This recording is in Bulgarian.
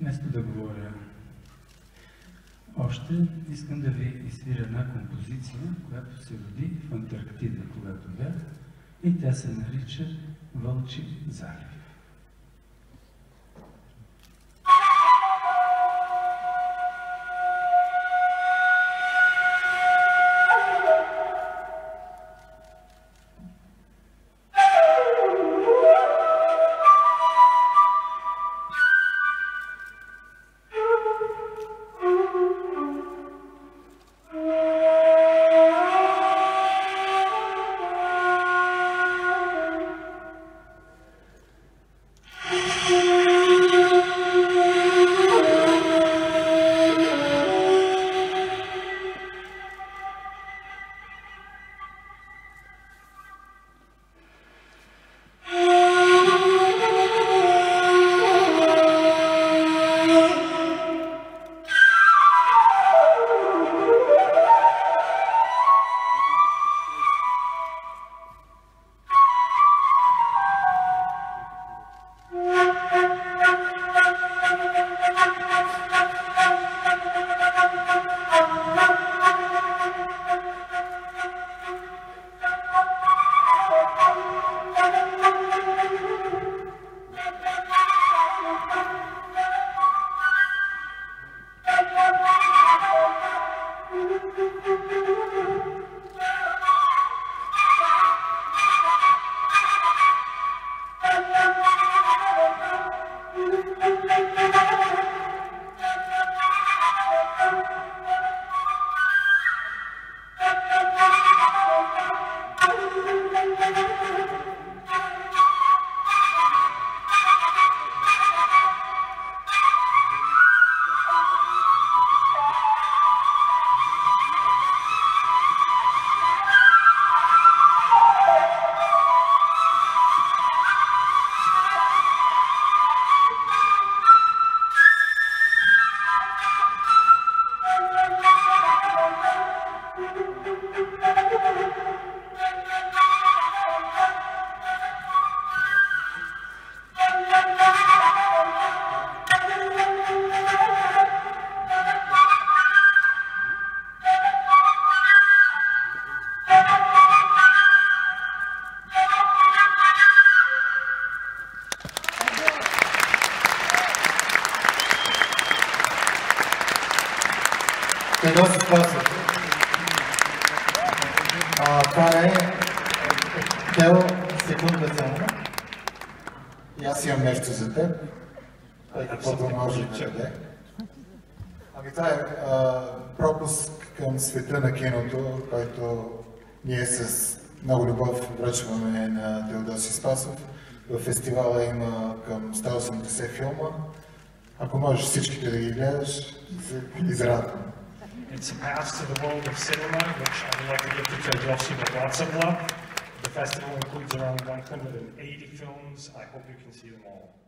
Вместо да говоря още, искам да ви изсвиря една композиция, която се роди в Антарктида, когато бях, и тя се нарича Вълчи залив. Теодосий Спасов. Това е Тео, секунда само. И аз имам нещо за теб. Каквото може да даде. Ами това е пропуск към света на киното, който ние с много любов връчваме на Теодосий Спасов. В фестивала има към 180 филма. Ако можеш всичките да ги гледаш, се израдвам. It's a pass to the world of cinema, which I would like to give to Teodosii with lots of love. The festival includes around 180 films. I hope you can see them all.